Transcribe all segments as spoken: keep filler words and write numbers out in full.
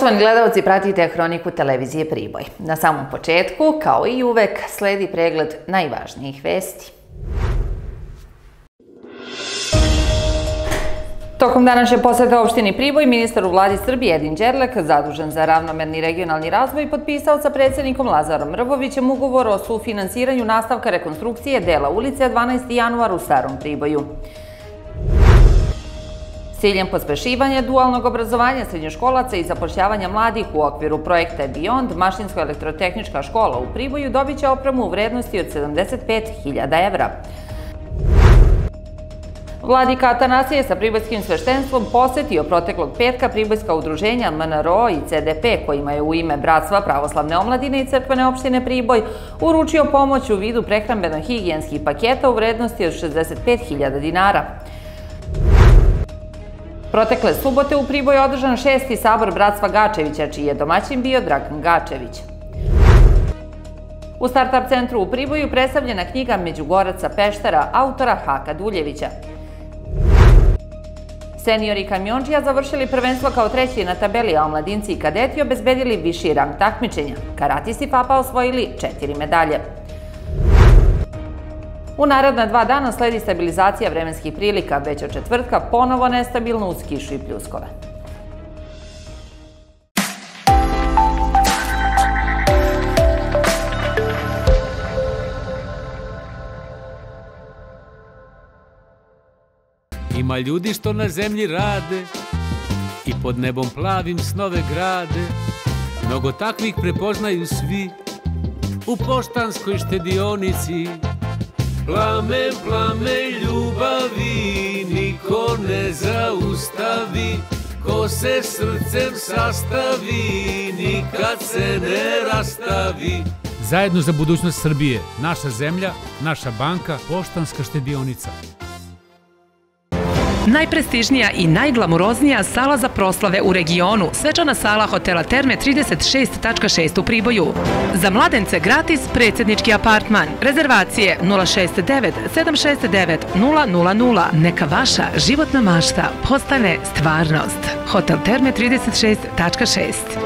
Poštovani gledalci, pratite Hroniku televizije Priboj. Na samom početku, kao i uvek, sledi pregled najvažnijih vesti. Tokom današnje posete opštini Priboj, ministar u vladi Srbije Edin Đerlek, zadužen za ravnomerni regionalni razvoj, potpisao sa predsjednikom Lazarom Rvovićem ugovor o sufinansiranju nastavka rekonstrukcije dela ulice dvanaesti januar u Starom Priboju. S ciljem pospešivanja dualnog obrazovanja srednjoškolaca i zapošljavanja mladih u okviru projekta Beyond, Mašinsko-elektrotehnička škola u Priboju dobit će opremu u vrednosti od sedamdeset pet hiljada evra. Vladika Atanasije sa pribojskim sveštenstvom posetio proteklog petka pribojska udruženja M N R O i C D P, kojima je u ime Bratstva pravoslavne omladine i crkvene opštine Priboj uručio pomoć u vidu prehrambeno-higijenskih paketa u vrednosti od šezdeset pet hiljada dinara. Protekle subote u Priboju je održan šesti sabor Bratstva Gačevića, čiji je domaćin bio Dragan Gačević. U Startup centru u Priboju predstavljena knjiga Međugoraca Peštera autora Haka Duljevića. Seniori kamionđija završili prvenstvo kao treći na tabeli, a omladinci i kadeti obezbedili viši rang takmičenja. Karatisti F A P-a osvojili četiri medalje. U naredna dva dana sledi stabilizacija vremenskih prilika, već od četvrtka ponovo nestabilno uz kišu i pljuskove. Ima ljudi što na zemlji rade i pod nebom plavim snove grade. Mnogo takvih prepoznaju svi u Poštanskoj štedionici. Plamen, plamen ljubavi niko ne zaustavi, ko se srcem sastavi, nikad se ne rastavi. Zajedno za budućnost Srbije, naša zemlja, naša banka, Poštanska štedionica. Najprestižnija i najglamuroznija sala za proslave u regionu, svečana sala hotela Terme trideset šest tačka šest u Priboju. Za mladence gratis predsjednički apartman. Rezervacije nula šest devet sedam šest devet nula nula nula. Neka vaša životna mašta postane stvarnost. Hotel Terme trideset šest tačka šest.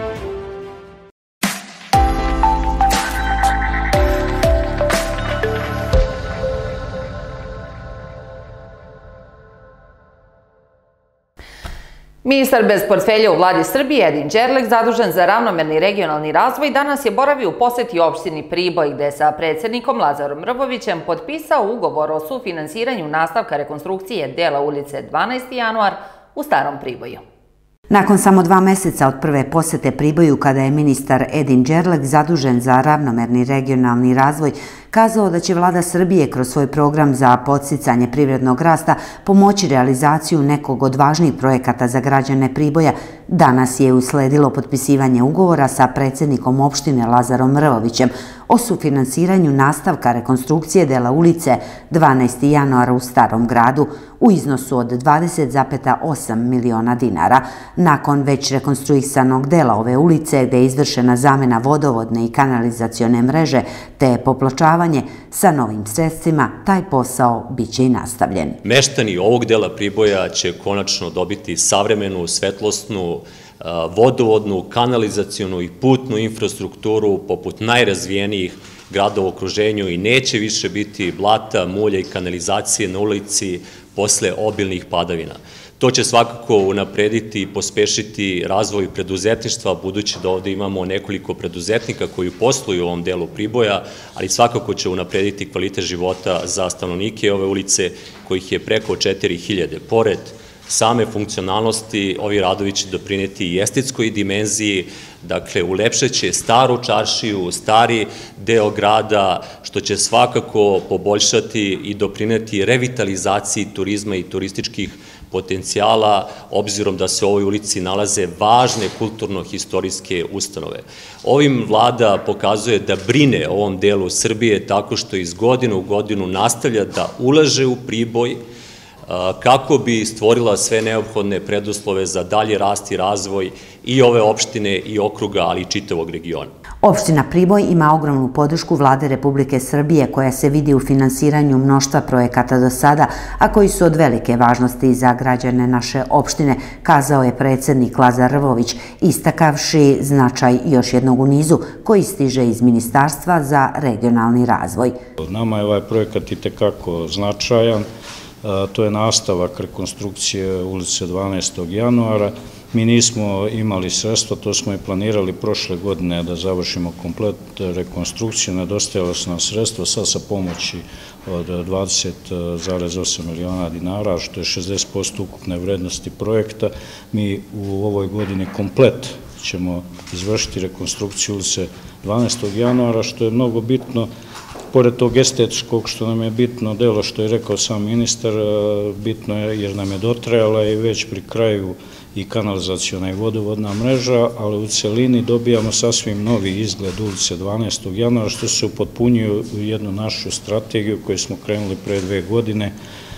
Ministar bez portfelja u vladi Srbije Edin Đerlek, zadužen za ravnomerni regionalni razvoj, danas je boravio u poseti opštini Priboj, gde je sa predsjednikom Lazarom Rvovićem potpisao ugovor o sufinansiranju nastavka rekonstrukcije dela ulice dvanaesti januar u Starom Priboju. Nakon samo dva meseca od prve posete Priboju, kada je ministar Edin Đerlek, zadužen za ravnomerni regionalni razvoj, kazao da će vlada Srbije kroz svoj program za podsticanje privrednog rasta pomoći realizaciju nekog od važnijih projekata za građane Priboja, danas je usledilo potpisivanje ugovora sa predsjednikom opštine Lazarom Rvovićem o sufinansiranju nastavka rekonstrukcije dela ulice dvanaesti januara u Starom gradu u iznosu od dvadeset zarez osam miliona dinara. Nakon već rekonstruisanog dela ove ulice, gde je izvršena zamena vodovodne i kanalizacione mreže te popločavanje sa novim sredstvima, taj posao biće i nastavljen. Meštani ovog dela Priboja će konačno dobiti savremenu, svetlosnu, vodovodnu, kanalizacionu i putnu infrastrukturu poput najrazvijenijih gradova u okruženju i neće više biti blata, mulja i kanalizacije na ulici posle obilnih padavina. To će svakako unaprediti i pospešiti razvoj preduzetništva, budući da ovde imamo nekoliko preduzetnika koji posluju u ovom delu Priboja, ali svakako će unaprediti kvalitet života za stanovnike ove ulice, kojih je preko četiri hiljade. Pored same funkcionalnosti, ovi radovi će doprineti i estetskoj dimenziji, dakle ulepšaće staru čaršiju, stari deo grada, što će svakako poboljšati i doprineti revitalizaciji turizma i turističkih potencijala, obzirom da se u ovoj ulici nalaze važne kulturno-historijske ustanove. Ovim vlada pokazuje da brine o ovom delu Srbije tako što iz godine u godinu nastavlja da ulaže u Priboj, kako bi stvorila sve neophodne preduslove za dalji rast i razvoj i ove opštine i okruga, ali i čitavog regiona. Opština Priboj ima ogromnu podršku Vlade Republike Srbije koja se vidi u finansiranju mnoštva projekata do sada, a koji su od velike važnosti za građane naše opštine, kazao je predsjednik Lazar Rvović, istakavši značaj još jednog u nizu koji stiže iz Ministarstva za regionalni razvoj. Nama je ovaj projekat itekako značajan, to je nastavak rekonstrukcije ulice dvanaestog januara. Mi nismo imali sredstva, to smo i planirali prošle godine da završimo komplet rekonstrukciju, nedostajalo su nam sredstva, sad sa pomoći od dvadeset zarez osam miliona dinara, što je šezdeset posto ukupne vrednosti projekta. Mi u ovoj godini komplet ćemo izvršiti rekonstrukciju ulice dvanaestog januara, što je mnogo bitno. Pored tog estetičkog što nam je bitno, delo što je rekao sam ministar, bitno je jer nam je dotrajala i već pri kraju i kanalizaciona i vodovodna mreža, ali u celini dobijamo sasvim novi izgled ulice dvanaestog januara, što se upotpunjuje u jednu našu strategiju koju smo krenuli pre dve godine,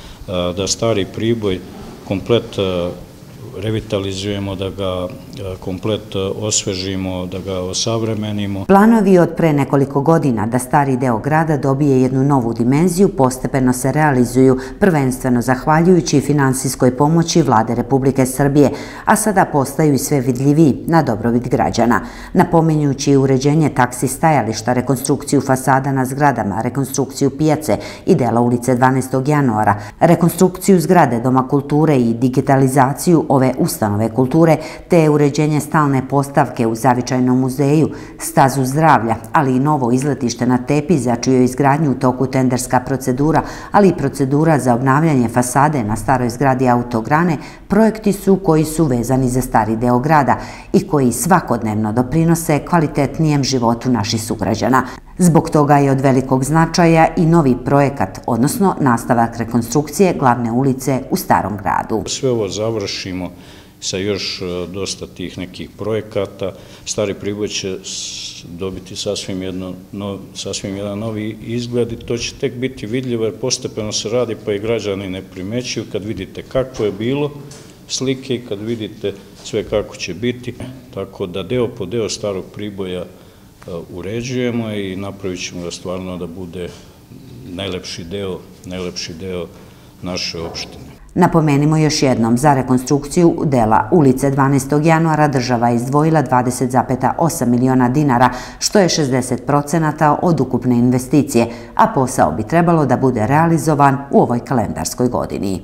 da Stari Priboj komplet revitalizujemo, da ga komplet osvežimo, da ga osavremenimo. Planovi od pre nekoliko godina da stari deo grada dobije jednu novu dimenziju postepeno se realizuju, prvenstveno zahvaljujući finansijskoj pomoći Vlade Republike Srbije, a sada postaju i sve vidljiviji na dobrobit građana. Napominjući uređenje taksi stajališta, rekonstrukciju fasada na zgradama, rekonstrukciju pijace i dela ulice dvanaestog januara, rekonstrukciju zgrade Doma kulture i digitalizaciju ove ustanove kulture, te uređenje stalne postavke u Zavičajnom muzeju, stazu zdravlja, ali i novo izletište na Tepi, za čiju izgradnju u toku tenderska procedura, ali i procedura za obnavljanje fasade na staroj zgradi Autograne, projekti su koji su vezani za stari deo grada i koji svakodnevno doprinose kvalitetnijem životu naših sugrađana. Zbog toga je od velikog značaja i novi projekat, odnosno nastavak rekonstrukcije glavne ulice u Starom gradu. Sve ovo završimo sa još dosta tih nekih projekata. Stari Priboj će dobiti sasvim, jedno, no, sasvim jedan novi izgled i to će tek biti vidljivo jer postepeno se radi pa i građani ne primećuju kad vidite kako je bilo slike i kad vidite sve kako će biti. Tako da deo po deo Starog Priboja uređujemo i napravit ćemo ga stvarno da bude najlepši deo, najlepši deo naše opštine. Napomenimo još jednom, za rekonstrukciju dela ulice dvanaestog januara država je izdvojila dvadeset zarez osam miliona dinara, što je šezdeset procenata od ukupne investicije, a posao bi trebalo da bude realizovan u ovoj kalendarskoj godini.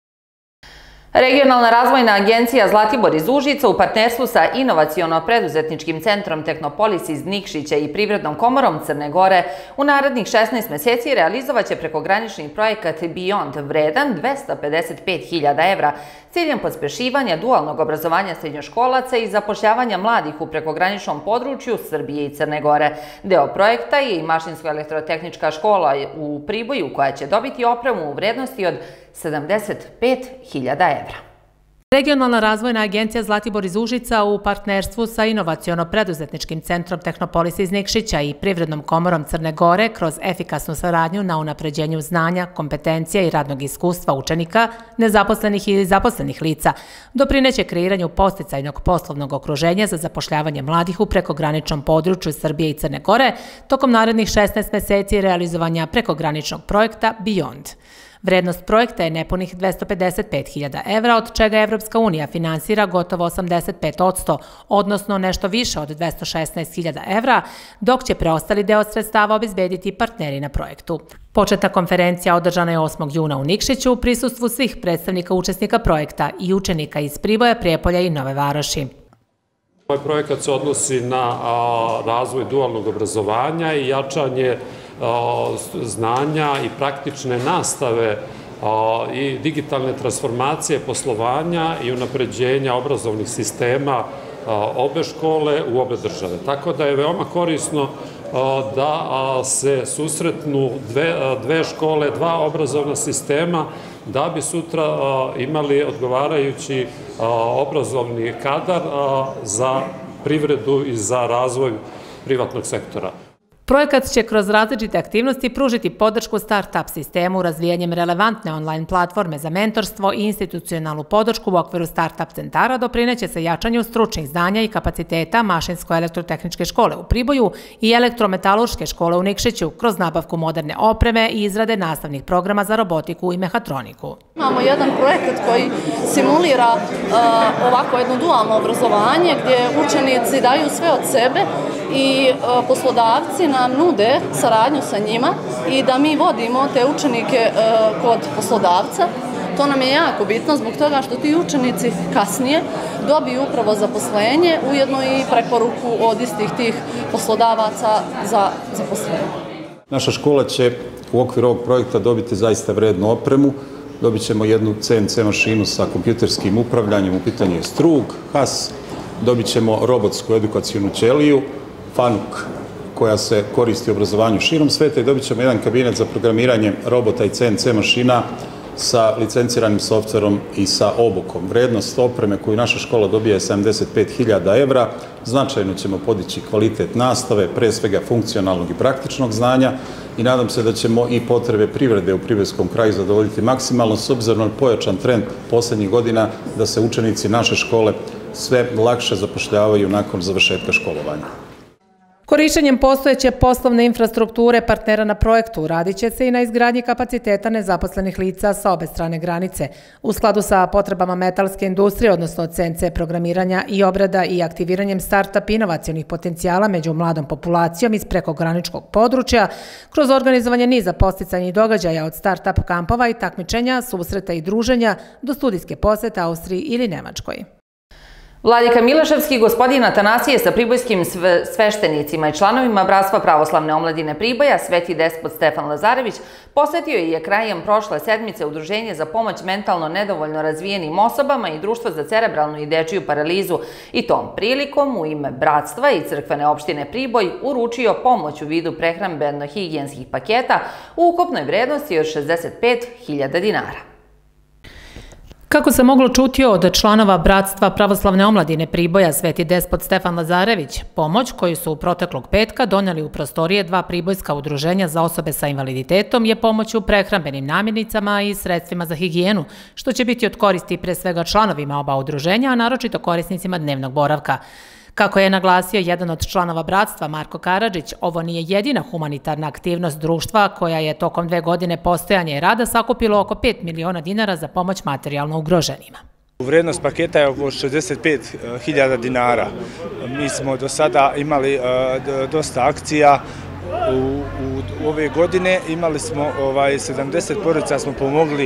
Regionalna razvojna agencija Zlatibor iz Užica u partnerstvu sa Inovaciono-preduzetničkim centrom Tehnopolis iz Nikšića i Privrednom komorom Crne Gore u narednih šesnaest meseci realizovaće prekogranični projekat Beyond vredan dvesta pedeset pet hiljada evra s ciljem pospešivanja dualnog obrazovanja srednjoškolaca i zapošljavanja mladih u prekograničnom području Srbije i Crne Gore. Deo projekta je i Mašinsko-elektrotehnička škola u Priboju koja će dobiti opremu u vrednosti od sedamdeset pet hiljada evra. Regionalna razvojna agencija Zlatibor iz Užica u partnerstvu sa Inovaciono-preduzetničkim centrom Tehnopolis iz Nikšića i Privrednom komorom Crne Gore kroz efikasnu saradnju na unapređenju znanja, kompetencija i radnog iskustva učenika, nezaposlenih ili zaposlenih lica doprineće kreiranju podsticajnog poslovnog okruženja za zapošljavanje mladih u prekograničnom području Srbije i Crne Gore tokom narednih šesnaest meseci realizovanja prekograničnog projekta Beyond. Vrednost projekta je nepunih dvesta pedeset pet hiljada evra, od čega Evropska unija finansira gotovo osamdeset pet posto, odnosno nešto više od dvesta šesnaest hiljada evra, dok će preostali deo sredstava obezbediti partneri na projektu. Početna konferencija održana je osmog juna u Nikšiću u prisustvu svih predstavnika učesnika projekta i učenika iz Priboja, Prijepolja i Nove Varoši. Ovaj projekat se odnosi na razvoj dualnog obrazovanja i jačanje znanja i praktične nastave i digitalne transformacije poslovanja i unapređenja obrazovnih sistema obe škole u obe države. Tako da je veoma korisno da se susretnu dve škole, dva obrazovna sistema, da bi sutra imali odgovarajući obrazovni kadar za privredu i za razvoj privatnog sektora. Projekat će kroz različite aktivnosti pružiti podršku start-up sistemu razvijanjem relevantne online platforme za mentorstvo i institucionalnu podršku u okviru start-up centara doprineće se jačanju stručnih znanja i kapaciteta Mašinsko-elektrotehničke škole u Priboju i Elektrometalurške škole u Nikšiću kroz nabavku moderne opreme i izrade nastavnih programa za robotiku i mehatroniku. Imamo jedan projekat koji simulira ovako jedno dualno obrazovanje gdje učenici daju sve od sebe i poslodavci nam nude saradnju sa njima i da mi vodimo te učenike kod poslodavca. To nam je jako bitno zbog toga što ti učenici kasnije dobiju upravo zaposlenje, ujedno i preporuku od istih tih poslodavaca za zaposlenje. Naša škola će u okviru ovog projekta dobiti zaista vrednu opremu. Dobit ćemo jednu C N C mašinu sa kompjuterskim upravljanjem, u pitanju je strug, has, dobit ćemo robotsku edukacijnu ćeliju, Fanuk, koja se koristi u obrazovanju širom sveta i dobit ćemo jedan kabinet za programiranje robota i C N C mašina sa licenciranim softverom i sa obukom. Vrednost opreme koju naša škola dobija je sedamdeset pet hiljada evra. Značajno ćemo podići kvalitet nastave, pre svega funkcionalnog i praktičnog znanja i nadam se da ćemo i potrebe privrede u Pribojskom kraju zadovoljiti maksimalno s obzirom na pojačan trend poslednjih godina da se učenici naše škole sve lakše zapošljavaju nakon završetka školovanja. Korišćenjem postojeće poslovne infrastrukture partnera na projektu radit će se i na izgradnji kapaciteta nezaposlenih lica sa obe strane granice. U skladu sa potrebama metalske industrije, odnosno C N C programiranja i obrada i aktiviranjem start-up inovacionih potencijala među mladom populacijom iz prekograničkog područja, kroz organizovanje niza podsticajnih događaja od start-up kampova i takmičenja, susreta i druženja do studijske posete Austriji ili Nemačkoj. Vladika Mileševski gospodin Atanasije sa pribojskim sveštenicima i članovima Bratstva pravoslavne omladine Priboja, Sveti despot Stefan Lazarević, posetio je krajem prošle sedmice Udruženje za pomoć mentalno nedovoljno razvijenim osobama i Društvo za cerebralnu i dečiju paralizu i tom prilikom u ime Bratstva i crkvene opštine Priboj uručio pomoć u vidu prehrambeno-higijenskih paketa u ukupnoj vrednosti od šezdeset pet hiljada dinara. Kako se moglo čuti od članova Bratstva pravoslavne omladine Priboja Sveti despot Stefan Lazarević, pomoć koju su u proteklog petka donijeli u prostorije dva pribojska udruženja za osobe sa invaliditetom je pomoć u prehrambenim namirnicama i sredstvima za higijenu, što će biti od koristi pre svega članovima oba udruženja, a naročito korisnicima dnevnog boravka. Kako je naglasio jedan od članova Bratstva, Marko Karadžić, ovo nije jedina humanitarna aktivnost društva koja je tokom dve godine postojanja i rada sakupilo oko pet miliona dinara za pomoć materijalno ugroženima. Vrednost paketa je oko šezdeset pet hiljada dinara. Mi smo do sada imali dosta akcija. U ove godine imali smo sedamdeset porodica smo pomogli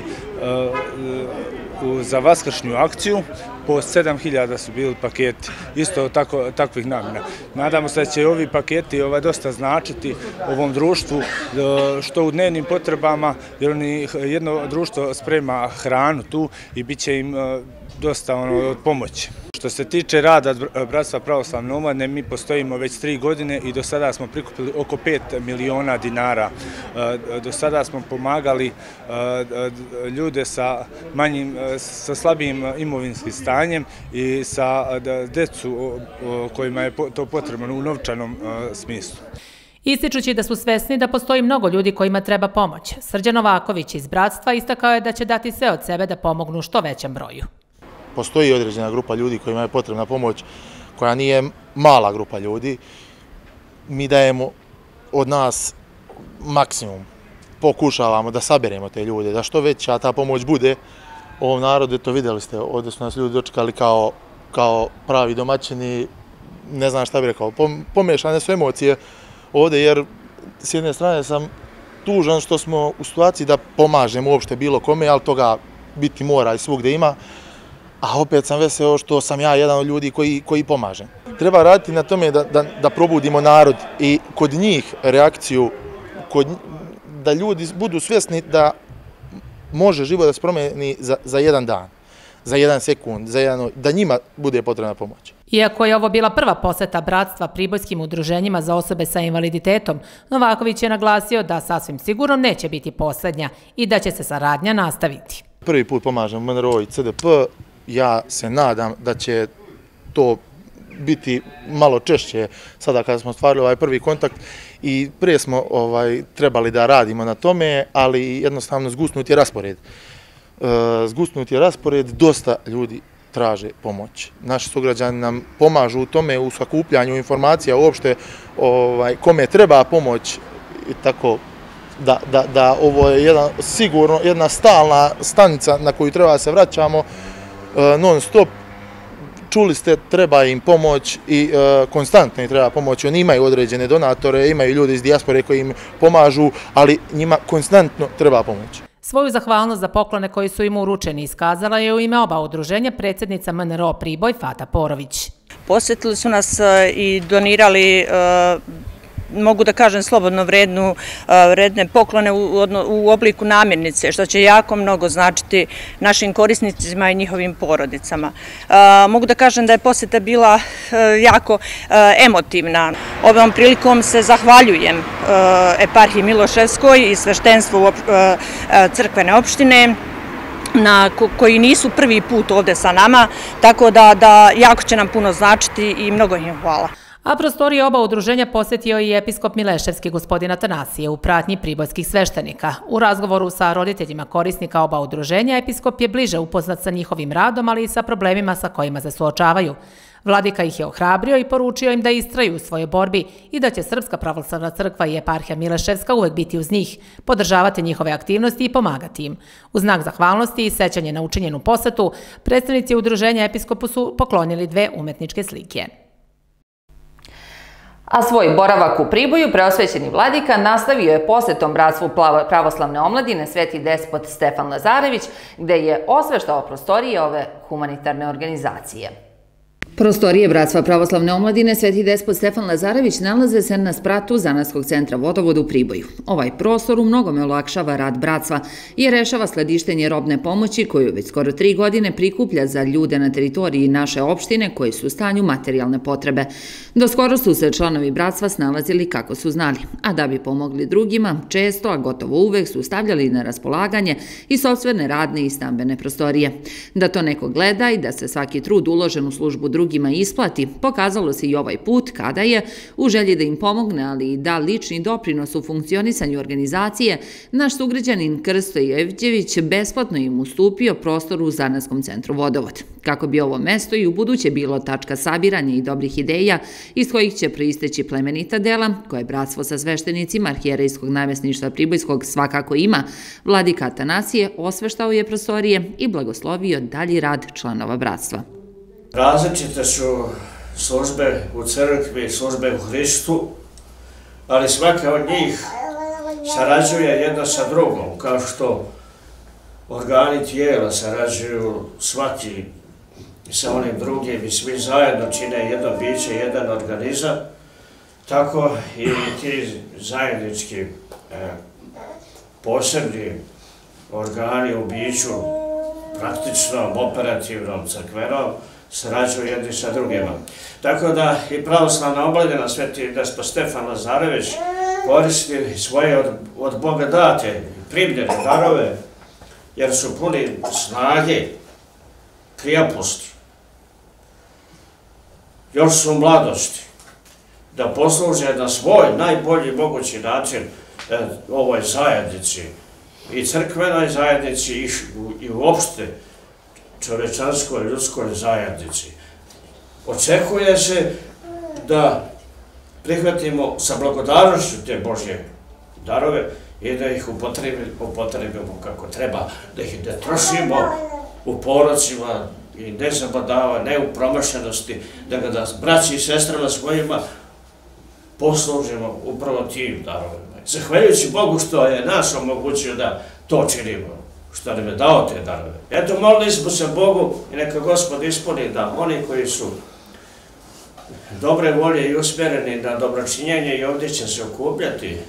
za vaskršnju akciju, po sedam hiljada su bili paketi, isto takvih namjena. Nadamo se da će ovi paketi dosta značiti ovom društvu, što u dnevnim potrebama, jer jedno društvo sprema hranu tu i bit će im dosta od pomoći. Što se tiče rada Bratstva pravoslavne omladine, mi postojimo već tri godine i do sada smo prikupili oko pet miliona dinara. Do sada smo pomagali ljude sa manjim, sa slabijim imovinskim stanjem i sa decu kojima je to potrebno u novčanom smislu. Ističući da su svesni da postoji mnogo ljudi kojima treba pomoć, Srđan Novaković iz Bratstva istakao je da će dati sve od sebe da pomognu što većem broju. Postoji određena grupa ljudi kojima je potrebna pomoć, koja nije mala grupa ljudi. Mi dajemo od nas maksimum. Pokušavamo da saberemo te ljude, da što veća ta pomoć bude. Ovom narodu, to vidjeli ste, ovdje su nas ljudi dočekali kao pravi domaćini, ne znam šta bih rekao, pomešane su emocije ovdje, jer s jedne strane sam tužan što smo u situaciji da pomažemo uopšte bilo kome, ali toga biti mora i svugde ima. A opet sam veseo što sam ja jedan od ljudi koji pomažem. Treba raditi na tome da probudimo narod i kod njih reakciju, da ljudi budu svjesni da može život da se promeni za jedan dan, za jedan sekund, da njima bude potrebna pomoć. Iako je ovo bila prva poseta Bratstva pribojskim udruženjima za osobe sa invaliditetom, Novaković je naglasio da sasvim sigurno neće biti poslednja i da će se saradnja nastaviti. Prvi put pomažem M N R O i C D P. Ja se nadam da će to biti malo češće sada kada smo stvarili ovaj prvi kontakt i prije smo trebali da radimo na tome, ali jednostavno zgusnut je raspored. Zgusnut je raspored, dosta ljudi traže pomoć. Naši sugrađani nam pomažu u tome, u sakupljanju informacija uopšte kome treba pomoć i tako da ovo je sigurno jedna stalna stanica na koju treba se vraćamo non stop. Čuli ste, treba im pomoć i konstantno im treba pomoć. Oni imaju određene donatore, imaju ljudi iz dijaspore koji im pomažu, ali njima konstantno treba pomoć. Svoju zahvalnost za poklone koji su im uručeni iskazala je u ime oba udruženja predsjednica M N R O Priboj Fata Porović. Posjetili su nas i donirali, mogu da kažem slobodno, vredne poklone u obliku namirnice, što će jako mnogo značiti našim korisnicima i njihovim porodicama. Mogu da kažem da je posjeta bila jako emotivna. Ovom prilikom se zahvaljujem eparhiji Miloševskoj i sveštenstvu crkvene opštine, koji nisu prvi put ovde sa nama, tako da jako će nam puno značiti i mnogo im hvala. A prostorije oba udruženja posjetio i episkop Mileševski gospodin Atanasije u pratnji pribojskih sveštenika. U razgovoru sa roditeljima korisnika oba udruženja, episkop je bliže upoznat sa njihovim radom, ali i sa problemima sa kojima se suočavaju. Vladika ih je ohrabrio i poručio im da istraju u svojoj borbi i da će Srpska pravoslavna crkva i eparhija Mileševska uvek biti uz njih, podržavati njihove aktivnosti i pomagati im. U znak zahvalnosti i sećanje na učinjenu posetu, predstavnici udruženja episkopu su poklonili dve umetničke slike. A svoj boravak u Priboju preosvećeni vladika nastavio je posetom Bratstvu pravoslavne omladine Sveti despot Stefan Lazarević, gde je osveštao prostorije ove humanitarne organizacije. Prostorije Bratstva pravoslavne omladine Sveti despot Stefan Lazarević nalaze se na spratu Zanatskog centra Vodovod u Priboju. Ovaj prostor u mnogome olakšava rad bratstva i rešava skladištenje robne pomoći koju već skoro tri godine prikuplja za ljude na teritoriji naše opštine koji su u stanju materijalne potrebe. Do skoro su se članovi bratstva snalazili kako su znali, a da bi pomogli drugima, često, a gotovo uvek su stavljali na raspolaganje i sopstvene radne i stambene prostorije. Da to neko gleda i da se svaki trud uložen u službu drugima isplati, pokazalo se i ovaj put kada je, u želji da im pomogne, ali i da lični doprinos u funkcionisanju organizacije, naš sugrađanin Krsto Jevđević besplatno im ustupio prostor u Zanatskom centru Vodovod. Kako bi ovo mesto i u buduće bilo tačka sabiranja i dobrih ideja iz kojih će proisteći plemenita dela, koje bratstvo sa sveštenicima arhijerejskog namesništva Pribojskog svakako ima, vladika Atanasije osveštao je prostorije i blagoslovio dalji rad članova bratstva. Različite su službe u crkvi, službe u Hristu, ali svaka od njih sarađuje jedna sa drugom, kao što organi tijela sarađuju svaki sa onim drugim i svi zajedno čine jedno biće, jedan organizam, tako i ti zajednički posebni organi u biću, praktičnom, operativnom, crkvenom, sarađuju jedni sa drugima. Tako da i pravoslavna omladina Sveti despot Stefan Lazarević koristi svoje od Boga date, primljene darove, jer su puni snage, krijaposti, još su u mladosti, da posluže na svoj najbolji mogući način ovoj zajednici, i crkvenoj zajednici i uopšte čovečanskoj, ljudskoj zajednici. Očekuje se da prihvatimo sa blagodarnošću te Božje darove i da ih upotrebimo kako treba, da ih ne trošimo u porocima i ne zabadava, ne u promašenosti, da ga da braći i sestrama svojima poslužimo upravo tim darovima. Zahvaljujući Bogu što je nas omogućio da to činimo, što nam je dao te darove. Eto, molili smo se Bogu i neka Gospod ispuni da oni koji su dobre volje i usmjereni na dobročinjenje i ovdje će se okupljati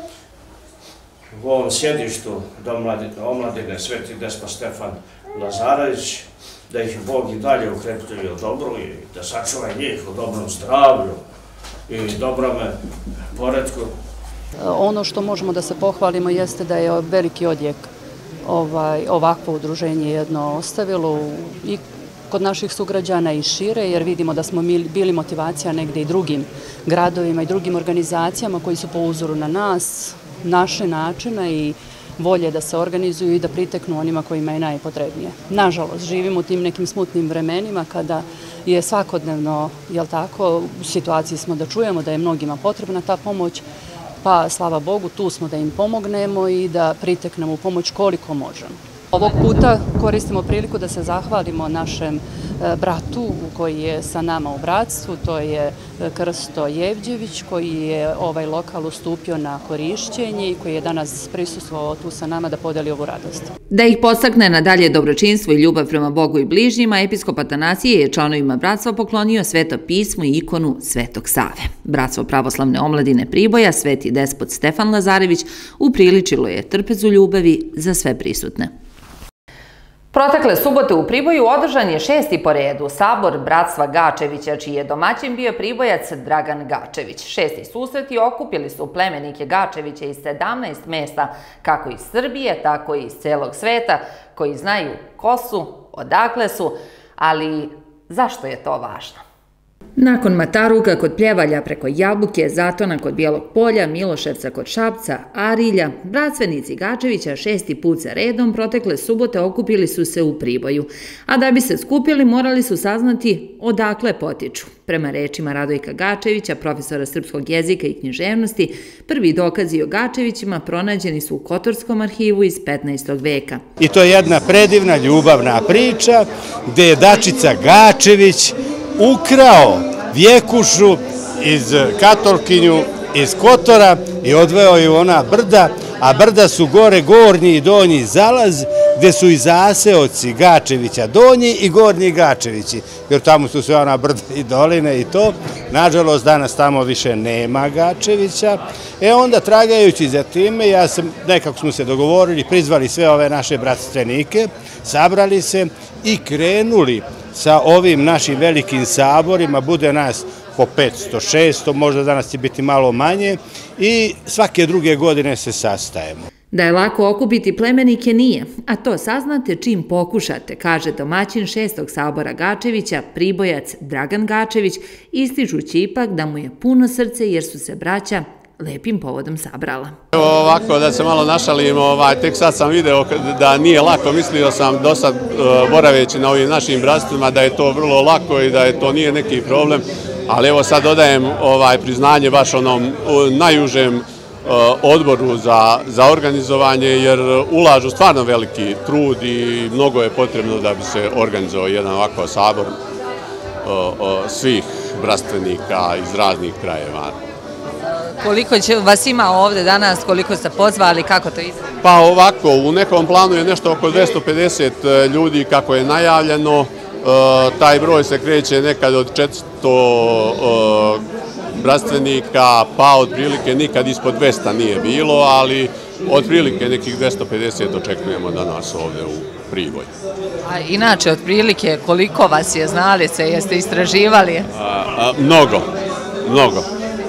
u ovom sjedištu omladine Sveti despot Stefan Lazarević, da ih Bog i dalje ukrepljuje u dobru i da sačuva njih u dobrom zdravlju i dobrome poretku. Ono što možemo da se pohvalimo jeste da je veliki odjek ovakvo udruženje jedno ostavilo i kod naših sugrađana i šire, jer vidimo da smo bili motivacija negde i drugim gradovima i drugim organizacijama koji su po uzoru na nas, naše načine i volje da se organizuju i da priteknu onima kojima je najpotrebnije. Nažalost, živimo u tim nekim smutnim vremenima kada je svakodnevno, jel tako, u situaciji smo da čujemo da je mnogima potrebna ta pomoć, pa slava Bogu, tu smo da im pomognemo i da priteknemo u pomoć koliko možemo. Ovog puta koristimo priliku da se zahvalimo našem bratu koji je sa nama u bratstvu, to je Krsto Jevđević koji je ovaj lokal ustupio na korišćenje i koji je danas prisustvovao tu sa nama da podeli ovu radost. Da ih podstakne na dalje dobročinstvo i ljubav prema Bogu i bližnjima, episkop Atanasije je članovima bratstva poklonio Sveto pismo i ikonu Svetog Save. Bratstvo pravoslavne omladine Priboja, Sveti despot Stefan Lazarević, upriličilo je trpezu ljubavi za sve prisutne. Protekle subote u Priboju održan je šesti po redu sabor Bratstva Gačevića, čiji je domaćin bio Pribojac Dragan Gačević. Šesti susreti okupili su plemenike Gačevića iz sedamnaest mesta, kako iz Srbije, tako i iz celog sveta, koji znaju ko su, odakle su, ali zašto je to važno? Nakon Mataruka kod Pljevalja preko Jabuke, Zatona kod Bijelog polja, Miloševca kod Šapca, Arilja, bratstvenici Gačevića šesti put za redom protekle subote okupili su se u Priboju, a da bi se skupili morali su saznati odakle potiču. Prema rečima Radojka Gačevića, profesora srpskog jezika i književnosti, prvi dokazi o Gačevićima pronađeni su u Kotorskom arhivu iz petnaestog veka. I to je jedna predivna ljubavna priča gde je Dačica Gačević ukrao Vjekušu iz Katolkinju, iz Kotora i odveo ju ona brda, a brda su gore Gornji i Donji Zalaz, gde su i zaseoci Gačevića, Donji i Gornji Gačevići, jer tamo su sve ona brda i doline i to. Nažalost, danas tamo više nema Gačevića. E onda, tragajući za time, ja sam, nekako smo se dogovorili, prizvali sve ove naše bratstvenike, sabrali se i krenuli sa ovim našim velikim saborima, bude nas po petsto šesto, možda danas će biti malo manje i svake druge godine se sastajemo. Da je lako okupiti plemenike nije, a to saznate čim pokušate, kaže domaćin šestog sabora Gačevića, Pribojac Dragan Gačević, ističući ipak da mu je puno srce jer su se braća lepim povodom sabrala. Evo ovako, da se malo našalim, tek sad sam video da nije lako, mislio sam do sad boraveći na ovim našim bratstvima da je to vrlo lako i da je to nije neki problem, ali evo sad dodajem priznanje baš onom najužem odboru za organizovanje, jer ulažu stvarno veliki trud i mnogo je potrebno da bi se organizovao jedan ovako sabor svih bratstvenika iz raznih krajeva. Koliko vas ima ovde danas, koliko ste pozvali, kako to izgleda? Pa ovako, u nekom planu je nešto oko dvesta pedeset ljudi kako je najavljeno. Taj broj se kreće nekad od četiristo bratstvenika, pa otprilike nikad ispod dvesta nije bilo, ali otprilike nekih dvesta pedeset očekujemo danas ovde u Priboju. A inače, otprilike, koliko vas je, znali se, jeste istraživali? Mnogo, mnogo.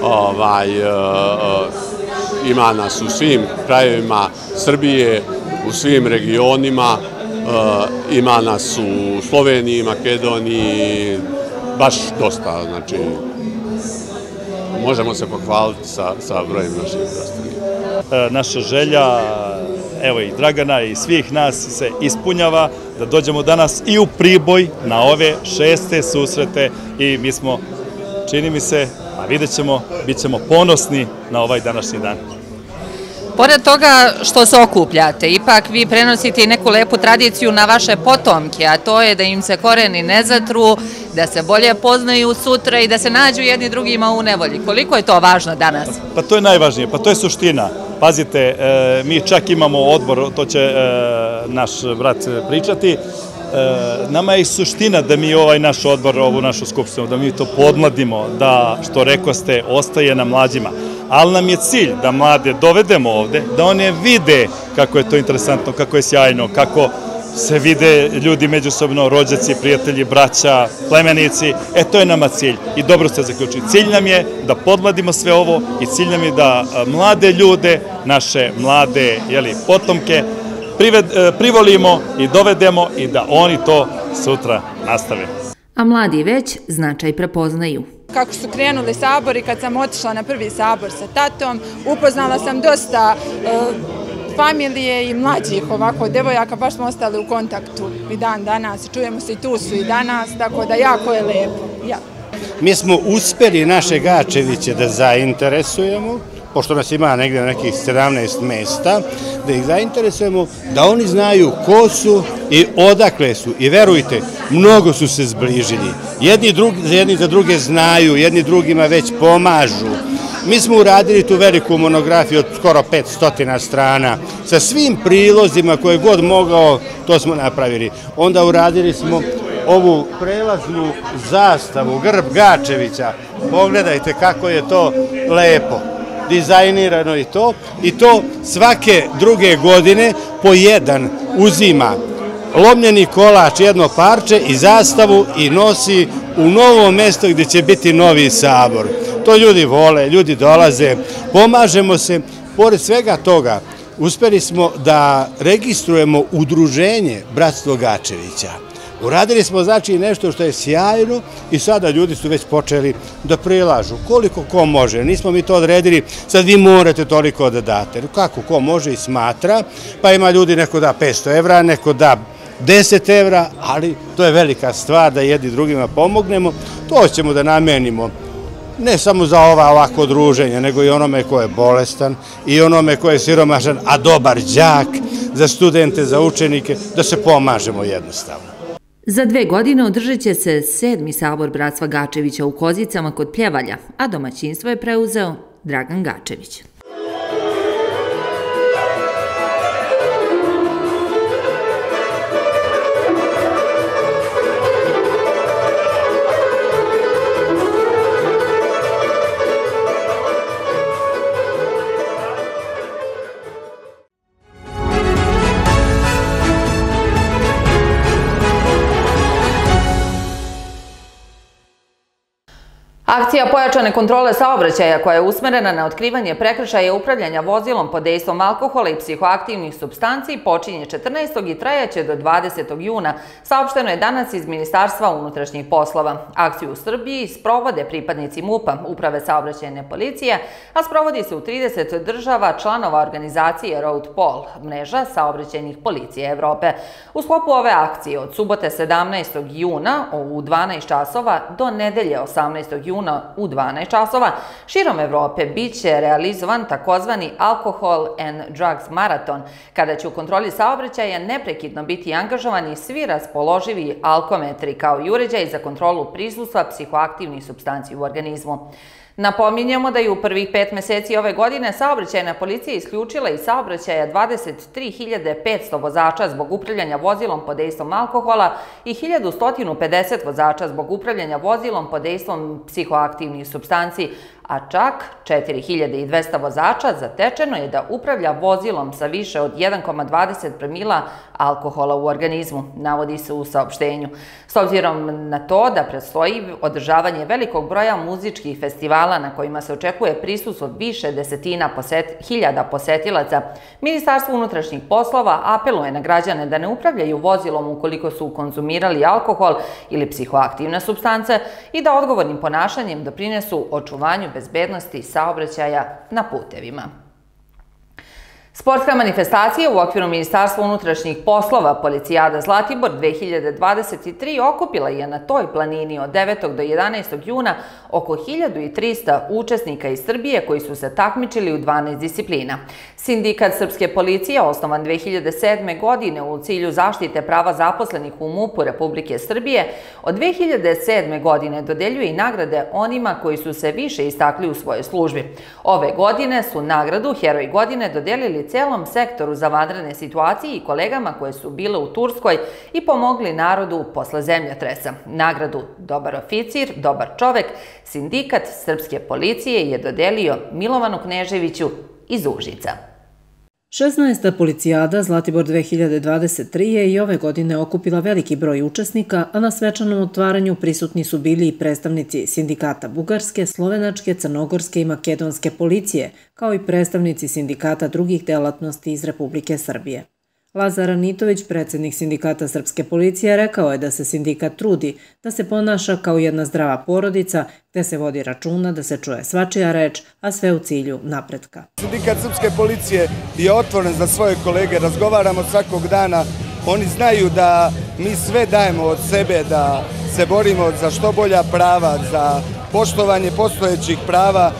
Ima nas u svim krajevima Srbije, u svim regionima, ima nas u Sloveniji, Makedoniji, baš dosta, znači možemo se pohvaliti sa brojem naših bratstvenika. Naša želja, evo i Dragana i svih nas se ispunjava da dođemo danas i u Priboj na ove šeste susrete i mi smo, čini mi se, a vidjet ćemo, bit ćemo ponosni na ovaj današnji dan. Pored toga što se okupljate, ipak vi prenosite i neku lepu tradiciju na vaše potomke, a to je da im se koreni ne zatru, da se bolje poznaju sutra i da se nađu jedni drugima u nevolji. Koliko je to važno danas? Pa to je najvažnije, pa to je suština. Pazite, mi čak imamo odbor, to će naš brat pričati, nama je i suština da mi ovaj naš odbor, ovu našu skupštinu, da mi to podmladimo, da, što rekoste, ostaje na mlađima. Ali nam je cilj da mlade dovedemo ovde, da one vide kako je to interesantno, kako je sjajno, kako se vide ljudi međusobno, rođaci, prijatelji, braća, plemenici. E, to je nama cilj. I dobro ste zaključili. Cilj nam je da podmladimo sve ovo i cilj nam je da mlade ljude, naše mlade potomke, privolimo i dovedemo i da oni to sutra nastave. A mladi već značaj prepoznaju. Kako su krenuli sabori, kad sam otišla na prvi sabor sa tatom, upoznala sam dosta familije i mlađih ovako devojaka, baš smo ostali u kontaktu i dan danas, čujemo se i tu su i danas, tako da jako je lepo. Mi smo uspeli naše Gačeviće da zainteresujemo, pošto nas ima negdje na nekih sedamnaest mesta, da ih zainteresujemo, da oni znaju ko su i odakle su. I verujte, mnogo su se zbližili. Jedni za druge znaju, jedni drugima već pomažu. Mi smo uradili tu veliku monografiju od skoro petsto strana, sa svim prilozima koje god mogao, to smo napravili. Onda uradili smo ovu prelaznu zastavu, grb Gačevića. Pogledajte kako je to lepo, dizajnirano i to. I to svake druge godine po jedan uzima lomljeni kolač, jedno parče i zastavu i nosi u novo mesto gdje će biti novi sabor. To ljudi vole, ljudi dolaze, pomažemo se. Pored svega toga, uspeli smo da registrujemo udruženje Bratstvo Gačevića. Uradili smo znači nešto što je sjajno i sada ljudi su već počeli da prilažu koliko ko može. Nismo mi to odredili, sad vi morate toliko da date. Kako ko može i smatra, pa ima ljudi neko da petsto evra, neko da deset evra, ali to je velika stvar da jedni drugima pomognemo. To ćemo da namenimo ne samo za ova ovako druženja, nego i onome ko je bolestan i onome ko je siromašan, a dobar đak, za studente, za učenike, da se pomažemo jednostavno. Za dve godine održat će se sedmi sabor Bratstva Gačevića u Kozicama kod Pljevalja, a domaćinstvo je preuzeo Dragan Gačević. Akcija pojačane kontrole saobraćaja koja je usmerena na otkrivanje prekršaja upravljanja vozilom pod dejstvom alkohola i psihoaktivnih supstanci počinje četrnaestog i trajaće do dvadesetog juna, saopšteno je danas iz Ministarstva unutrašnjih poslova. Akciju u Srbiji sprovode pripadnici MUP-a, Uprave saobraćajne policije, a sprovodi se u trideset država članova organizacije Road Pol, mreža saobraćajnih policije Evrope. U sklopu ove akcije od subote sedamnaestog juna u dvanaest časova do nedelje osamnaestog juna u dvanaest časova, širom Evrope biće realizovan takozvani Alcohol and Drugs Marathon, kada će u kontroli saobraćaja neprekidno biti angažovani svi raspoloživi alkometri kao i uređaj za kontrolu prisustva psihoaktivnih supstanci u organizmu. Napominjemo da je u prvih pet meseci ove godine saobraćajna policija isključila iz saobraćaja dvadeset tri hiljade petsto vozača zbog upravljanja vozilom pod dejstvom alkohola i hiljadu sto pedeset vozača zbog upravljanja vozilom pod dejstvom psihoaktivnih supstanci, a čak četiri hiljade dvesta vozača zatečeno je da upravlja vozilom sa više od jedan zarez dvadeset promila alkohola u organizmu, navodi se u saopštenju. S obzirom na to da predstoji održavanje velikog broja muzičkih festivala na kojima se očekuje prisustvo više desetina hiljada posetilaca, Ministarstvo unutrašnjih poslova apeluje na građane da ne upravljaju vozilom ukoliko su konzumirali alkohol ili psihoaktivne supstance i da odgovornim ponašanjem doprinesu očuvanju bezbednosti saobraćaja na putevima. Sportska manifestacija u okviru Ministarstva unutrašnjih poslova Policijada Zlatibor dve hiljade dvadeset tri okupila je na toj planini od devetog do jedanaestog juna oko hiljadu trista učesnika iz Srbije koji su se takmičili u dvanaest disciplina. Sindikat Srpske policije, osnovan dve hiljade sedme. godine u cilju zaštite prava zaposlenih u MUP-u Republike Srbije, od dve hiljade sedme. godine dodeljuje i nagrade onima koji su se više istakli u svojoj službi. Ove godine su nagradu Heroj godine dodelili celom sektoru za vanredne situacije i kolegama koje su bile u Turskoj i pomogli narodu posle zemljotresa. Nagradu Dobar oficir, dobar čovek, Sindikat Srpske policije je dodelio Milovanu Kneževiću iz Užica. šesnaesta Policijada Zlatibor dve hiljade dvadeset tri je i ove godine okupila veliki broj učesnika, a na svečanom otvaranju prisutni su bili i predstavnici sindikata Bugarske, Slovenačke, Crnogorske i Makedonske policije, kao i predstavnici sindikata drugih delatnosti iz Republike Srbije. Lazar Ranitović, predsjednik Sindikata Srpske policije, rekao je da se sindikat trudi da se ponaša kao jedna zdrava porodica, te se vodi računa da se čuje svačija reč, a sve u cilju napretka. Sindikat Srpske policije je otvoren za svoje kolege, razgovaramo svakog dana. Oni znaju da mi sve dajemo od sebe, da se borimo za što bolja prava, za poštovanje postojećih prava,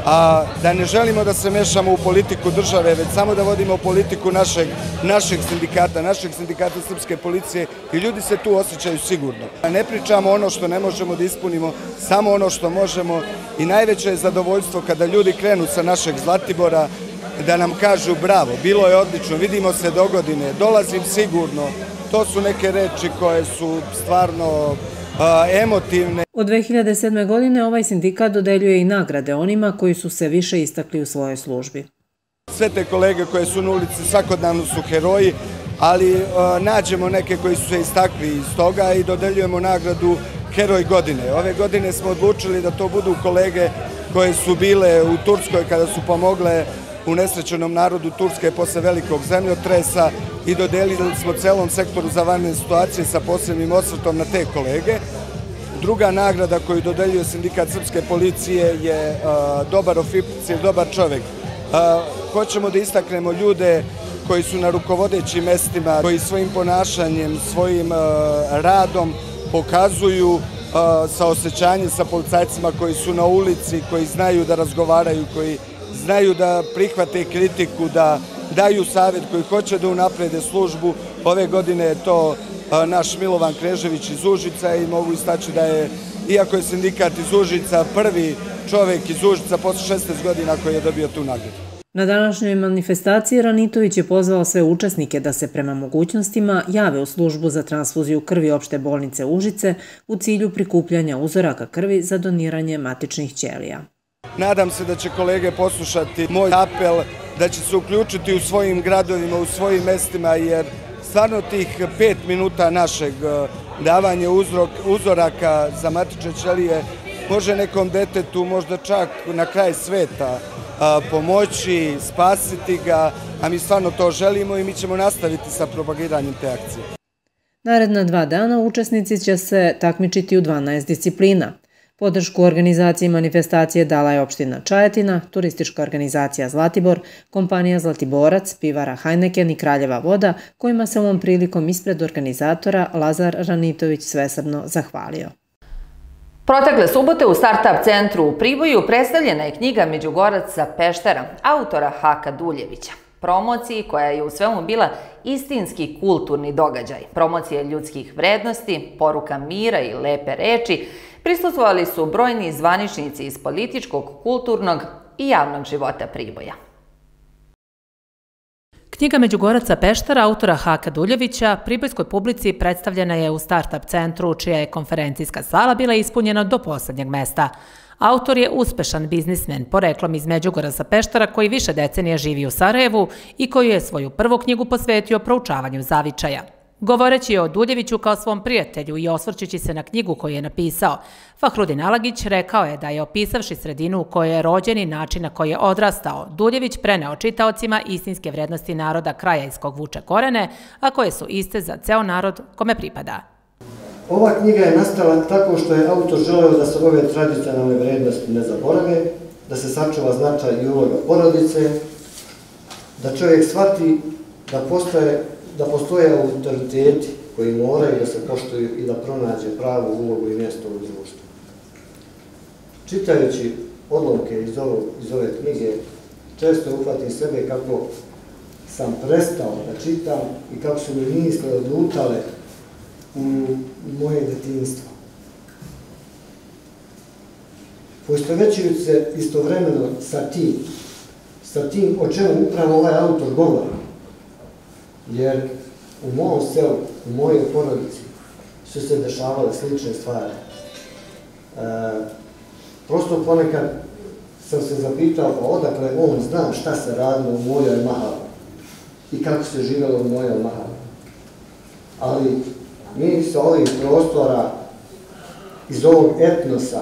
a da ne želimo da se mešamo u politiku države, već samo da vodimo politiku našeg, našeg sindikata, našeg sindikata Srpske policije i ljudi se tu osjećaju sigurno. Ne pričamo ono što ne možemo da ispunimo, samo ono što možemo i najveće je zadovoljstvo kada ljudi krenu sa našeg Zlatibora da nam kažu bravo, bilo je odlično, vidimo se do godine, dolazim sigurno. To su neke reči koje su stvarno emotivne. Od dve hiljade sedme. godine ovaj sindikat dodeljuje i nagrade onima koji su se više istakli u svojoj službi. Sve te kolege koje su na ulici svakodnevno su heroji, ali nađemo neke koji su se istakli iz toga i dodeljujemo nagradu Heroj godine. Ove godine smo odlučili da to budu kolege koje su bile u Turskoj kada su pomogle u nesrećenom narodu Turske posle velikog zemljotresa i dodelili smo celom sektoru za vanredne situacije sa posebnim osvrtom na te kolege. Druga nagrada koju dodeljuje Sindikat Srpske policije je dobar oficir, dobar čovek. Hoćemo da istaknemo ljude koji su na rukovodećim mestima, koji svojim ponašanjem, svojim radom pokazuju saosećanje sa policajcima koji su na ulici, koji znaju da razgovaraju, koji znaju da prihvate kritiku, da daju savjet, koji hoće da unaprede službu. Ove godine je to naš Milovan Knežević iz Užica i mogu istaći da je, iako je sindikat iz Užica, prvi čovek iz Užica posle šesnaest godina koji je dobio tu nagradu. Na današnjoj manifestaciji Ranitović je pozvao sve učesnike da se prema mogućnostima jave u službu za transfuziju krvi opšte bolnice Užice u cilju prikupljanja uzoraka krvi za doniranje matičnih ćelija. Nadam se da će kolege poslušati moj apel, da će se uključiti u svojim gradovima, u svojim mestima, jer stvarno tih pet minuta našeg davanja uzoraka za matične ćelije može nekom detetu, možda čak na kraj sveta, pomoći, spasiti ga, a mi stvarno to želimo i mi ćemo nastaviti sa propagiranjem te akcije. Naredna dva dana učesnici će se takmičiti u dvanaest disciplina. Podršku organizaciji manifestacije dala je opština Čajetina, turistička organizacija Zlatibor, kompanija Zlatiborac, pivara Heineken i Kraljeva voda, kojima se ovom prilikom ispred organizatora Lazar Ranitović svesrdno zahvalio. Protekle subote u Startup centru u Priboju predstavljena je knjiga Međugorac sa Peštera, autora Haka Duljevića. Promociji koja je u svemu bila istinski kulturni događaj, promocije ljudskih vrednosti, poruka mira i lepe reči, prisustvovali su brojni zvaničnici iz političkog, kulturnog i javnog života Priboja. Knjiga Međugoraca Peštara autora Haka Duljevića pribojskoj publici predstavljena je u Startup centru, čija je konferencijska sala bila ispunjena do poslednjeg mesta. Autor je uspešan biznismen, poreklom iz Međugorca Peštara, koji više decenija živi u Sarajevu i koji je svoju prvu knjigu posvetio proučavanju zavičaja. Govoreći o Duljeviću kao svom prijatelju i osvrćući se na knjigu koju je napisao, Fahrudin Alagić rekao je da je, opisavši sredinu u kojoj je rođen i način na koji je odrastao, Duljević preneo čitaocima istinske vrednosti naroda kraja iz kog vuče korene, a koje su iste za ceo narod kome pripada. Ova knjiga je nastala tako što je autor želeo da se ove tradicionalne vrednosti ne zaborave, da se sačuva značaj i uloga porodice, da čovjek shvati da postoje da postoje autoriteti koji moraju da se poštuju i da pronađe pravu ulogu i mjesto u društvu. Čitajući odlomke iz, ovo, iz ove knjige, često uhvatim sebe kako sam prestao da čitam i kako su mi misle odlutale u moje detinjstvo. Poistovećujući se istovremeno sa tim, sa tim o čemu upravo ovaj autor govori, jer u mom selu, u mojoj porodici su se dešavale slične stvari. E, prosto ponekad sam se zapitao pa odakle on zna šta se radilo u mojoj mahali i kako se živjelo u mojoj mahali. Ali mi sa ovih prostora, iz ovog etnosa,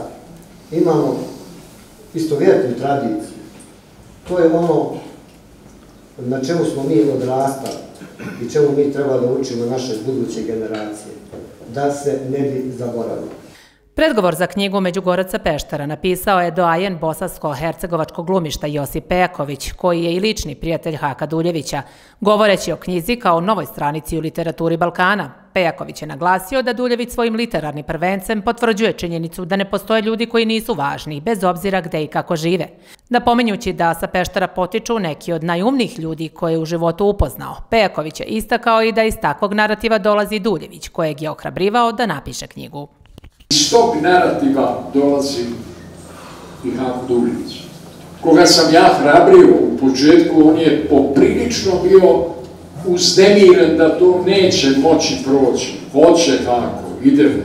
imamo istovjetnu tradiciju. To je ono na čemu smo mi odrastali i čemu mi treba da učimo naše buduće generacije, da se ne bi zaboravili. Predgovor za knjigu Međugorac sa Peštera napisao je doajen bosansko-hercegovačkog glumišta Josip Pejaković, koji je i lični prijatelj Haka Duljevića. Govoreći o knjizi kao novoj stranici u literaturi Balkana, Pejaković je naglasio da Duljević svojim literarnim prvencem potvrđuje činjenicu da ne postoje ljudi koji nisu važni, bez obzira gde i kako žive. Napominjući da sa Peštera potiču neki od najumnijih ljudi koje je u životu upoznao, Pejaković je istakao i da iz takvog narativa dolazi Duljević, kojeg je ohrabrivao da napiše knjigu. Iz tog narativa dolazi i Hako Duljević. Koga sam ja hrabrio u početku, on je poprilično bio uznemiren da to neće moći proći. Hoće Hako, idemo.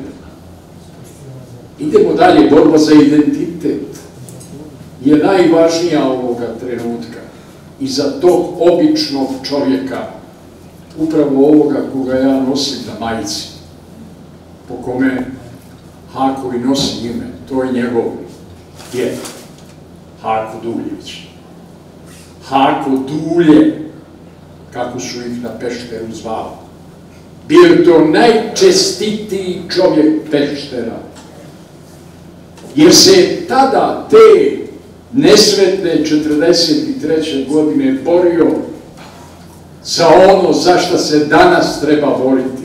Idemo dalje, borba za identitet je najvažnija ovoga trenutka. I za tog običnog čovjeka, upravo ovoga koga ja nosim na majici, po kome Hako i nosi ime, to je njegov djed, Hako Duljević. Hako Dulje, kako su ih na Pešteru zvali. Bio je to najčestitiji čovjek Peštera, jer se tada, te nesretne četrdeset treće godine borio za ono za što se danas treba boriti,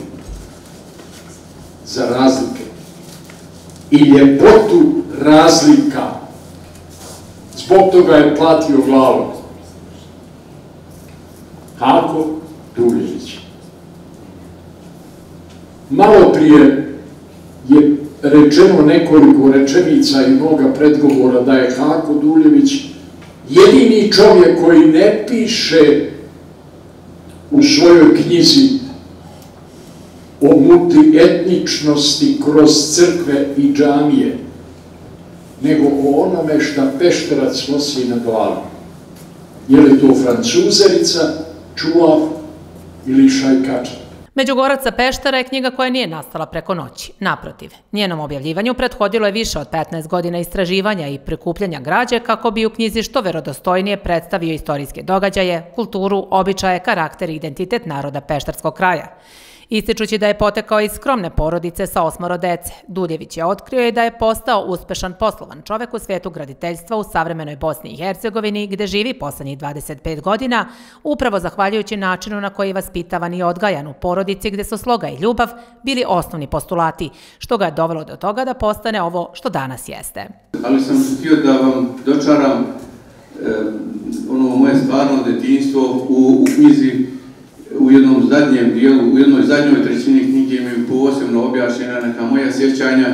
za razlike i ljepotu razlika. Zbog toga je platio glavom. Hako Duljević. Malo prije je rečeno nekoliko rečenica i mnoga predgovora da je Hako Duljević jedini čovjek koji ne piše u svojoj knjizi o multietničnosti kroz crkve i džamije, nego o onome šta Pešterac nosi na glavi. Je li to francuzerica, čuvav ili šajkača? Međugorac sa Peštera je knjiga koja nije nastala preko noći. Naprotiv, njenom objavljivanju prethodilo je više od petnaest godina istraživanja i prikupljanja građe kako bi u knjizi što verodostojnije predstavio istorijske događaje, kulturu, običaje, karakter i identitet naroda pešterskog kraja. Ističući da je potekao iz skromne porodice sa osmoro dece, Duljević je otkrio i da je postao uspešan poslovan čovek u svijetu graditeljstva u savremenoj Bosni i Hercegovini, gde živi poslednjih dvadeset pet godina, upravo zahvaljujući načinu na koji je vaspitavan i odgajan u porodici gde su sloga i ljubav bili osnovni postulati, što ga je dovelo do toga da postane ovo što danas jeste. Ali sam htio da vam dočaram ono moje stvarno detinjstvo u knjizi. U jednom zadnjem dijelu, u jednoj zadnjoj trećini knjige imaju posebno objašnjena neka moja sjećanja.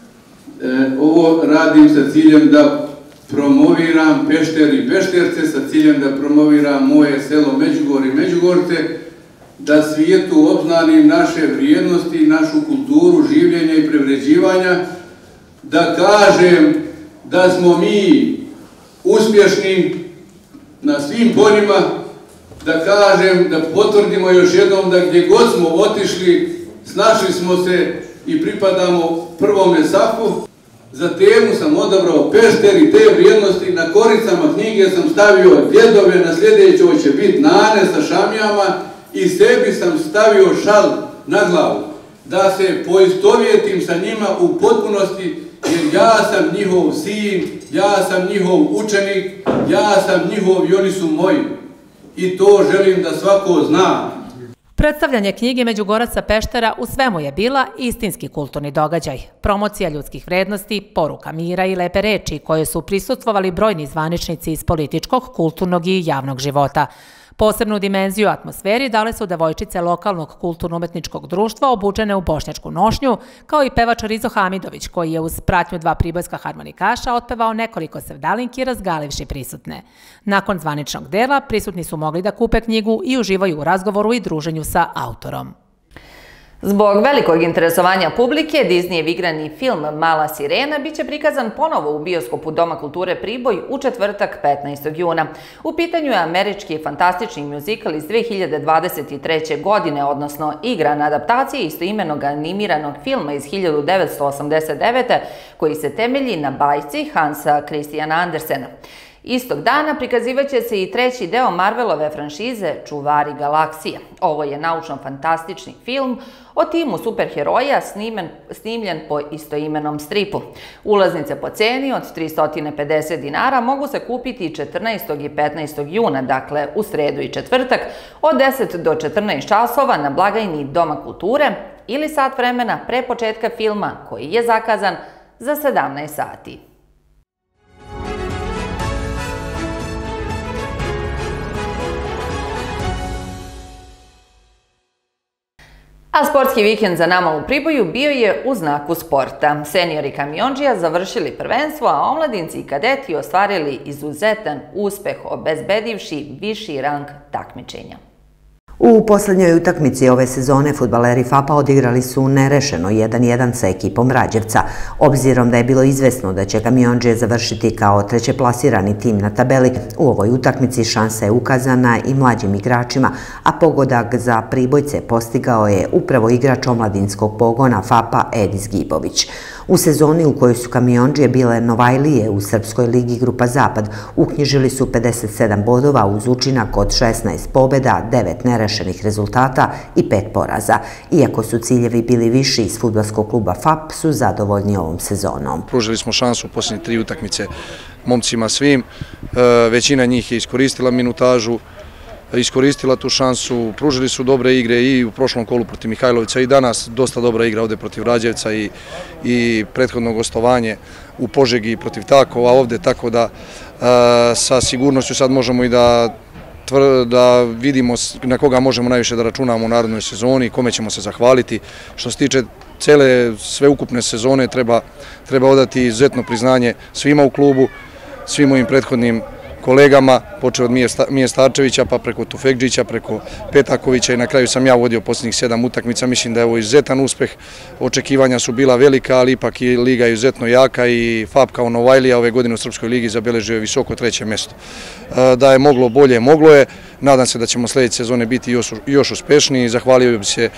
Ovo radim sa ciljem da promoviram Pešter i Pešterce, sa ciljem da promoviram moje selo Međugor i Međugorce, da svijetu obznanim naše vrijednosti, našu kulturu, življenja i privređivanja, da kažem da smo mi uspješni na svim poljima, da kažem, da potvrdimo još jednom da gdje god smo otišli, snašli smo se i pripadamo prvome safu. Za temu sam odabrao Pešter i te vrijednosti, na koricama knjige sam stavio djedove, na sljedećoj će biti nane sa šamijama i sebi sam stavio šal na glavu, da se poistovjetim sa njima u potpunosti, jer ja sam njihov sin, ja sam njihov učenik, ja sam njihov i oni su moji. I to želim da svako zna. Predstavljanje knjige Međugorac sa Peštera u svemu je bila istinski kulturni događaj. Promocija ljudskih vrednosti, poruka mira i lepe reči koje su prisustvovali brojni zvaničnici iz političkog, kulturnog i javnog života. Posebnu dimenziju atmosferi dale su devojčice lokalnog kulturno-umetničkog društva obučene u bošnjačku nošnju, kao i pevač Rizo Hamidović, koji je uz pratnju dva pribojska harmonikaša otpevao nekoliko sevdalinki razgalivši prisutne. Nakon zvaničnog dela, prisutni su mogli da kupe knjigu i uživaju u razgovoru i druženju sa autorom. Zbog velikog interesovanja publike, Disneyev igrani film Mala sirena biće prikazan ponovo u bioskopu Doma kulture Priboj u četvrtak petnaestog juna. U pitanju je američki fantastični muzikal iz dve hiljade dvadeset treće. godine, odnosno igrana adaptacija istoimenog animiranog filma iz hiljadu devetsto osamdeset devete. koji se temelji na bajci Hansa Christiana Andersena. Istog dana prikazivaće se i treći deo Marvelove franšize Čuvari galaksije. Ovo je naučno-fantastični film o timu superheroja snimljen po istoimenom stripu. Ulaznice po ceni od tristo pedeset dinara mogu se kupiti četrnaestog i petnaestog juna, dakle u sredu i četvrtak, od deset do četrnaest časova na blagajni Doma kulture ili sat vremena pre početka filma koji je zakazan za sedamnaest sati. A sportski vikend za nama u Priboju bio je u znaku sporta. Seniori kamiondžija završili prvenstvo, a omladinci i kadeti ostvarili izuzetan uspeh obezbedivši viši rang takmičenja. U poslednjoj utakmici ove sezone fudbaleri FAP-a odigrali su nerešeno jedan jedan sa ekipom Rađevca. Obzirom da je bilo izvesno da će kamiondžije završiti kao trećeplasirani tim na tabeli, u ovoj utakmici šansa je ukazana i mlađim igračima, a pogodak za Pribojce postigao je upravo igrač omladinskog pogona FAP-a Edis Gibović. U sezoni u kojoj su kamiondžije bile Novajlije u Srpskoj ligi Grupa Zapad uknjižili su pedeset sedam bodova uz učinak od šesnaest pobjeda, devet nerešenih rezultata i pet poraza. Iako su ciljevi bili viši iz fudbalskog kluba FAP, su zadovoljni ovom sezonom. Pružili smo šansu u posljednje tri utakmice momcima svim. Većina njih je iskoristila minutažu, iskoristila tu šansu, pružili su dobre igre i u prošlom kolu protiv Mihajlovića i danas dosta dobra igra ovdje protiv Rađevca i, i prethodno gostovanje u Požegi protiv Takova ovdje, tako da a, sa sigurnošću sad možemo i da, tvr, da vidimo na koga možemo najviše da računamo u narednoj sezoni, kome ćemo se zahvaliti. Što se tiče cele sveukupne sezone treba, treba odati izuzetno priznanje svima u klubu, svim mojim prethodnim kolegama, počeo od Mije Starčevića, pa preko Tufekđića, preko Petakovića i na kraju sam ja vodio posljednjih sedam utakmica. Mislim da je ovo izuzetan uspeh, očekivanja su bila velika, ali ipak i liga je izuzetno jaka i FAP kao Novajlija ove godine u Srpskoj ligi zabeležio je visoko treće mesto. Da je moglo bolje, moglo je. Nadam se da ćemo sljedeće sezone biti još, još uspešniji. Zahvalio bi se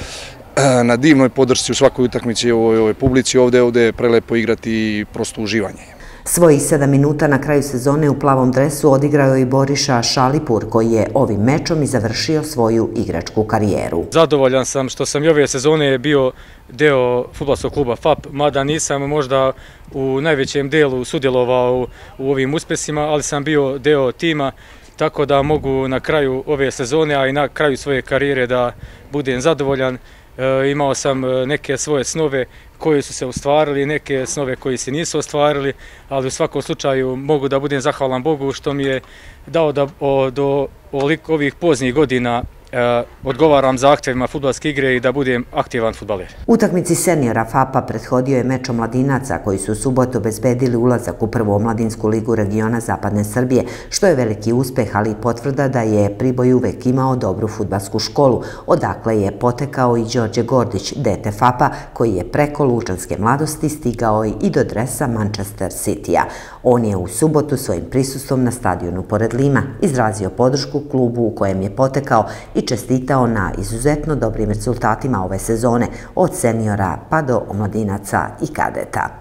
na divnoj podršci u svakoj utakmici u ovoj publici. Ovdje, ovdje je prelepo igrati i prosto uživanje. Svojih sedam minuta na kraju sezone u plavom dresu odigrao i Boriša Šalipur, koji je ovim mečom i završio svoju igračku karijeru. Zadovoljan sam što sam i ove sezone bio deo fudbalskog kluba FAP, mada nisam možda u najvećem delu sudjelovao u ovim uspesima, ali sam bio deo tima, tako da mogu na kraju ove sezone, a i na kraju svoje karijere da budem zadovoljan. E, imao sam neke svoje snove koji su se ostvarili, neke snove koji se nisu ostvarili, ali u svakom slučaju mogu da budem zahvalan Bogu što mi je dao da o, do ovih poznijih godina e, odgovaram zahtjevima fudbalske igre i da budem aktivan fudbaler. Utakmici seniora FAP-a prethodio je meč omladinaca koji su u subotu obezbedili ulazak u prvu omladinsku ligu regiona Zapadne Srbije, što je veliki uspeh, ali i potvrda da je Priboj uvek imao dobru fudbalsku školu, odakle je potekao i Đorđe Gordić, dete FAP-a, koji je preko lučanske mladosti stigao i do dresa Manchester City-a. On je u subotu svojim prisustvom na stadionu pored Lima izrazio podršku klubu u kojem je potekao i čestitao na izuzetno dobrim rezultatima ove sezone, od seniora pa do omladinaca i kadeta.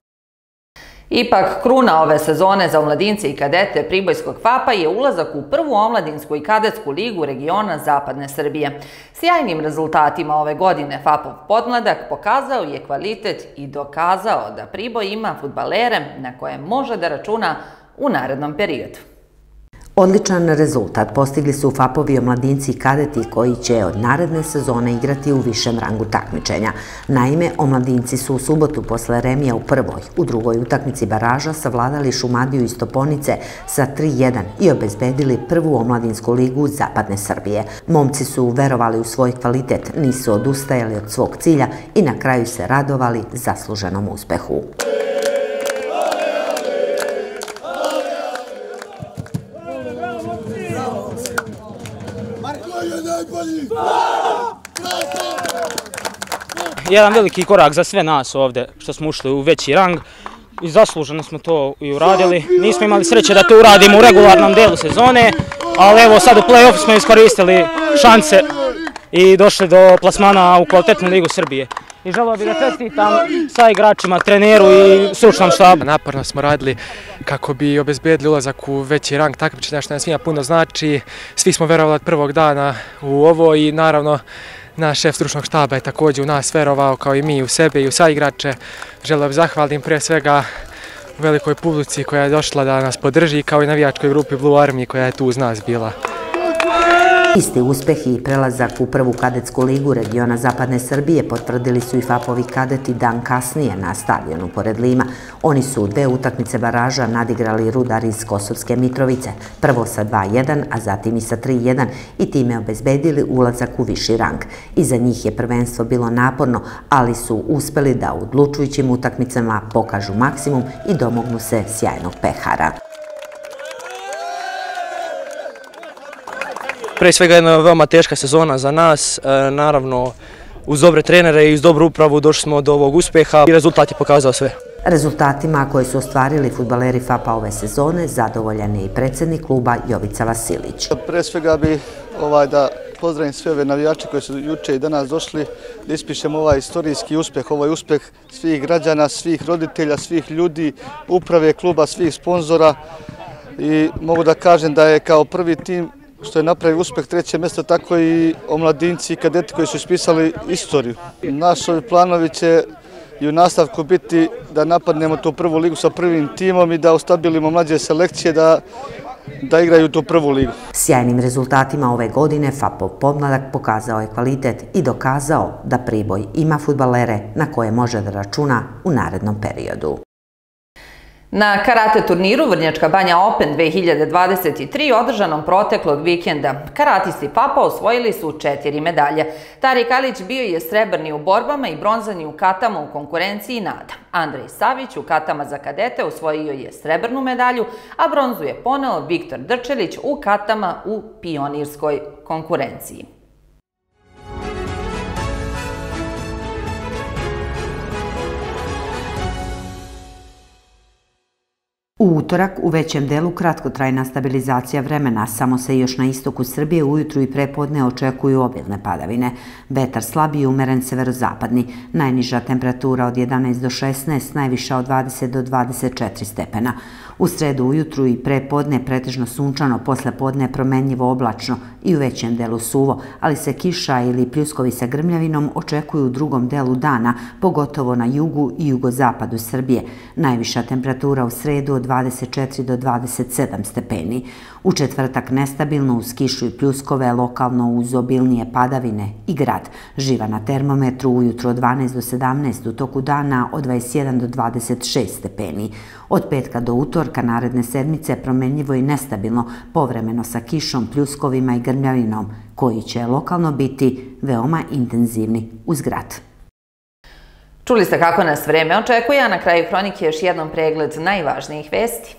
Ipak, kruna ove sezone za omladince i kadete Pribojskog FAP-a je ulazak u prvu omladinsku i kadetsku ligu regiona Zapadne Srbije. Sjajnim rezultatima ove godine FAP-ov podmladak pokazao je kvalitet i dokazao da Priboj ima fudbalere na koje može da računa u narednom periodu. Odličan rezultat postigli su FAP-ovi omladinci i kadeti koji će od naredne sezone igrati u višem rangu takmičenja. Naime, omladinci su u subotu posle remija u prvoj, u drugoj utakmici baraža savladali Šumadiju iz Toponice sa tri jedan i obezbedili prvu omladinsku ligu Zapadne Srbije. Momci su verovali u svoj kvalitet, nisu odustajali od svog cilja i na kraju se radovali zasluženom uspehu. Jedan veliki korak za sve nas ovdje što smo ušli u veći rang i zasluženo smo to i uradili. Nismo imali sreće da to uradimo u regularnom delu sezone, ali evo sad u play-off smo iskoristili šanse i došli do plasmana u kvalitetnu ligu Srbije. i želeo bih da čestitam sa igračima, treneru i stručnom štabu. Naporno smo radili kako bi obezbedili ulazak u veći rang takmičenja, što nam svima puno znači. Svi smo verovali od prvog dana u ovo i naravno naš šef stručnog štaba je također u nas verovao kao i mi u sebe i u sva igrače. Želeo bih zahvalim pre svega velikoj publici koja je došla da nas podrži, kao i navijačkoj grupi Blue Army koja je tu uz nas bila. Isti uspeh i prelazak u prvu kadetsku ligu regiona Zapadne Srbije potvrdili su i Fapovi kadeti dan kasnije na stadionu pored Lima. Oni su dve utakmice baraža nadigrali Rudar iz Kosovske Mitrovice, prvo sa dva jedan, a zatim i sa tri jedan i time obezbedili ulazak u viši rang. Iza njih je prvenstvo bilo naporno, ali su uspeli da u odlučujućim utakmicama pokažu maksimum i domognu se sjajnog pehara. Pre svega jedna veoma teška sezona za nas, naravno uz dobre trenere i uz dobru upravu došli smo do ovog uspeha i rezultat je pokazao sve. Rezultatima koje su ostvarili fudbaleri Fapa ove sezone zadovoljan je i predsjednik kluba Jovica Vasilić. Pre svega bi da pozdravim sve ove navijače koji su juče i danas došli da ispišemo ovaj istorijski uspeh, ovaj uspeh svih građana, svih roditelja, svih ljudi, uprave kluba, svih sponzora i mogu da kažem da je kao prvi tim što je napravio uspeh treće mjesto, tako i omladinci i kadeti koji su ispisali istoriju. Naši planovi će i u nastavku biti da napadnemo tu prvu ligu sa prvim timom i da ustabilimo mlađe selekcije da da igraju tu prvu ligu. Sjajnim rezultatima ove godine Fapov pomladak pokazao je kvalitet i dokazao da Priboj ima fudbalere na koje može da računa u narednom periodu. Na karate turniru Vrnjačka Banja Open dve hiljade dvadeset tri održanom proteklog vikenda karatisti Fapa osvojili su četiri medalje. Tarik Alić bio je srebrni u borbama i bronzani u katama u konkurenciji nada. Andrej Savić u katama za kadete osvojio je srebrnu medalju, a bronzu je poneo Viktor Drčelić u katama u pionirskoj konkurenciji. U utorak u većem delu kratkotrajna stabilizacija vremena, samo se još na istoku Srbije ujutru i prepodne očekuju obilne padavine. Vetar slab i umeren severozapadni, najniža temperatura od jedanaest do šesnaest, najviša od dvadeset do dvadeset četiri stepena. U sredu ujutru i prepodne pretežno sunčano, posle podne promenljivo oblačno i u većem delu suvo, ali se kiša ili pljuskovi sa grmljavinom očekuju u drugom delu dana, pogotovo na jugu i jugozapadu Srbije. Najviša temperatura u sredu od dvadeset četiri do dvadeset sedam stepeni. U četvrtak nestabilno uz kišu i pljuskove, lokalno uz obilnije padavine i grad. Živa na termometru ujutro od dvanaest do sedamnaest, u toku dana od dvadeset jedan do dvadeset šest stepeni. Od petka do utorka naredne sedmice promenljivo i nestabilno, povremeno sa kišom, pljuskovima i grmljavinom, koji će lokalno biti veoma intenzivni uz grad. Čuli ste kako nas vreme očekuje, a na kraju hronike još jednom pregled najvažnijih vesti.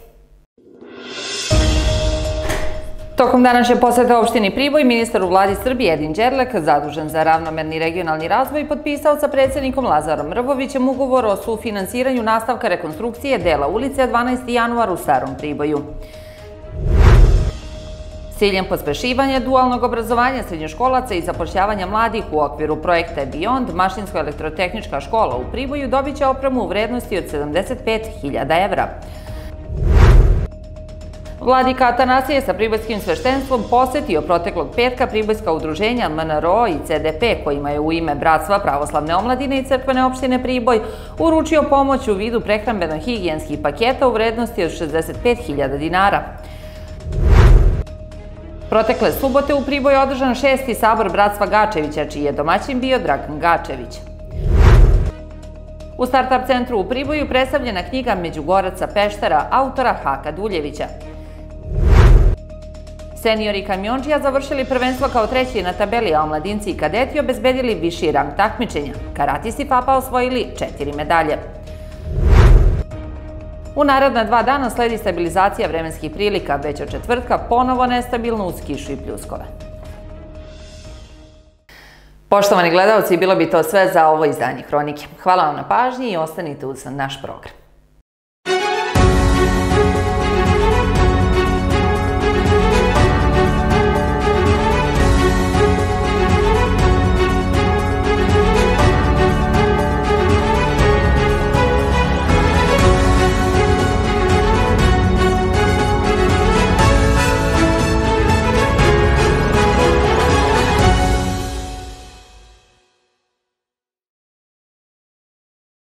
Tokom današnje posete opštini Priboj, ministar u vladi Srbije Edin Đerlek, zadužen za ravnomerni regionalni razvoj, potpisao sa predsjednikom Lazarom Rvovićem ugovor o sufinansiranju nastavka rekonstrukcije dela ulice dvanaesti januar u Starom Priboju. S ciljem pospešivanja dualnog obrazovanja srednjoškolaca i zapošljavanja mladih u okviru projekta Beyond, Mašinsko-elektrotehnička škola u Priboju dobit će opremu u vrednosti od sedamdeset pet hiljada evra. Vladika Atanasije sa pribojskim sveštenstvom posetio proteklog petka pribojska udruženja M N R O i C D P, kojima je u ime Bratstva pravoslavne omladine i crkvene opštine Priboj uručio pomoć u vidu prehrambeno-higijenskih paketa u vrednosti od šezdeset pet hiljada dinara. Protekle subote u Priboju je održan šesti sabor Bratstva Gačevića, čiji je domaćin bio Dragan Gačević. U Startup centru u Priboju predstavljena knjiga Međugoraca Peštera autora Haka Duljevića. Seniori kamionđija završili prvenstvo kao treći na tabeli, a omladinci i kadeti obezbedili viši rang takmičenja. Karatisti Fapa osvojili četiri medalje. U naredna dva dana sledi stabilizacija vremenskih prilika, već od četvrtka ponovo nestabilno uz kišu i pljuskove. Poštovani gledalci, bilo bi to sve za ovo izdanje Hronike. Hvala vam na pažnji i ostanite uz naš program.